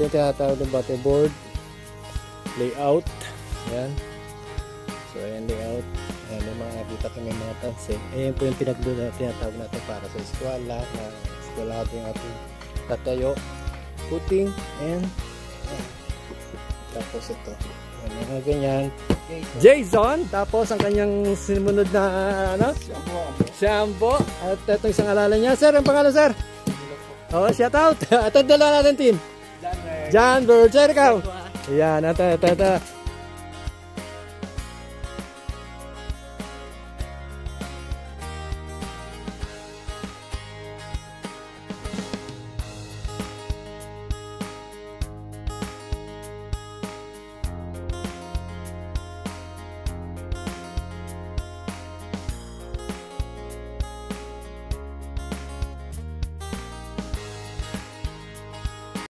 Ito yung tinatawag ng board layout. Ayan. So ayan layout. Ayan yung mga nakita ko may mga tansin. Ayan po yung tinatawag natin para sa eskwela. Eskwela natin yung ating tatayo. Footing. Ayan. Tapos ito. Ayan mga ganyan. Jason. Tapos ang kanyang sinumunod na ano? Shampoo. At ito isang alala niya. Sir, ang pangalan sir? Oh, shout out. At ang dalawa natin team. John Bird. Sir, ikaw? Ayan. Ito.